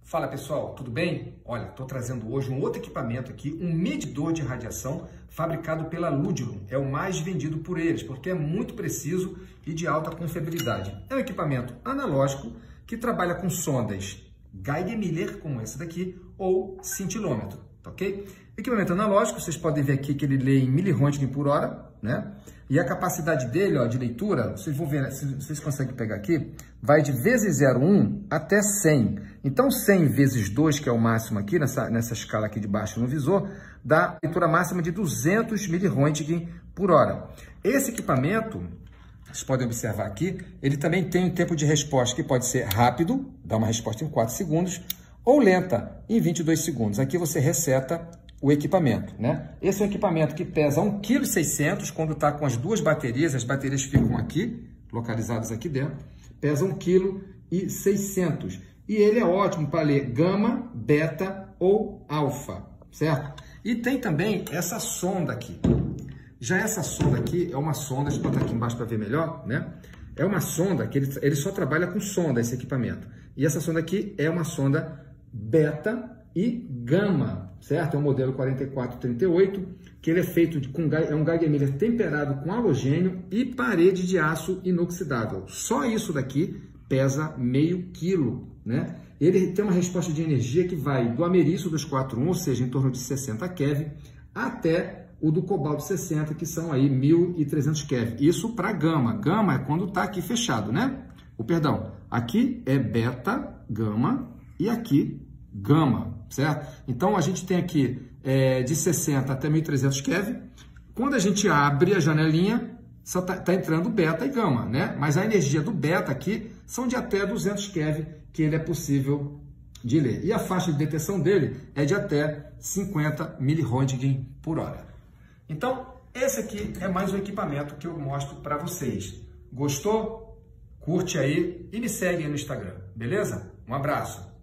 Fala pessoal, tudo bem? Olha, estou trazendo hoje um outro equipamento aqui, um medidor de radiação fabricado pela Ludilum. É o mais vendido por eles, porque é muito preciso e de alta confiabilidade. É um equipamento analógico que trabalha com sondas Geiger-Miller, como essa daqui, ou cintilômetro, tá ok? Equipamento analógico, vocês podem ver aqui que ele lê em miliröntgen por hora, né? E a capacidade dele, ó, de leitura, vocês vão ver, se vocês conseguem pegar aqui, vai de vezes 0,1 até 100. Então, 100 vezes 2, que é o máximo aqui, nessa escala aqui de baixo no visor, dá leitura máxima de 200 miliröntgen por hora. Esse equipamento, vocês podem observar aqui, ele também tem um tempo de resposta que pode ser rápido, dá uma resposta em 4 segundos, ou lenta, em 22 segundos. Aqui você reseta o equipamento, né? Esse é um equipamento que pesa 1,6 kg quando está com as duas baterias, as baterias ficam aqui, localizadas aqui dentro, pesa 1,6 kg. E ele é ótimo para ler gama, beta ou alfa, certo? E tem também essa sonda aqui. Já essa sonda aqui é uma sonda, deixa eu botar aqui embaixo para ver melhor, né? É uma sonda que ele só trabalha com sonda, esse equipamento. E essa sonda aqui é uma sonda beta e gama, certo? É um modelo 4438, que ele é feito é um Geiger-Miller temperado com halogênio e parede de aço inoxidável. Só isso daqui pesa meio quilo, né? Ele tem uma resposta de energia que vai do ameriço 241, ou seja, em torno de 60 keV, até o do cobalto 60, que são aí 1.300 keV. Isso para gama. Gama é quando está aqui fechado, né? Aqui é beta, gama, e aqui gama, certo? Então, a gente tem aqui de 60 até 1.300 keV. Quando a gente abre a janelinha, só tá entrando beta e gama, né? Mas a energia do beta aqui são de até 200 keV que ele é possível de ler. E a faixa de detecção dele é de até 50 miliröntgen por hora. Então, esse aqui é mais um equipamento que eu mostro para vocês. Gostou? Curte aí e me segue aí no Instagram, beleza? Um abraço!